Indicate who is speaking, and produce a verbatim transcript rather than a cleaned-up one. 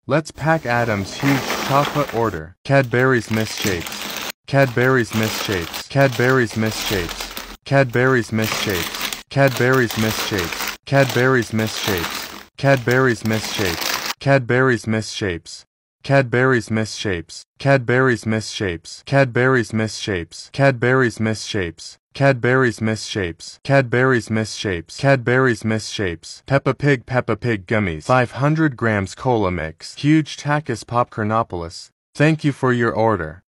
Speaker 1: Let's pack Adam's huge chocolate order. Cadbury's misshapes. Cadbury's misshapes. Cadbury's misshapes. Cadbury's misshapes. Cadbury's misshapes. Cadbury's misshapes. Cadbury's misshapes. Cadbury's misshapes. Cadbury's misshapes. Cadbury's misshapes. Cadbury's misshapes. Cadbury's misshapes. Cadbury's misshapes. Cadbury's misshapes. Cadbury's misshapes. Peppa Pig Peppa Pig gummies. five hundred grams cola mix. Huge Takis popcornopolis. Thank you for your order.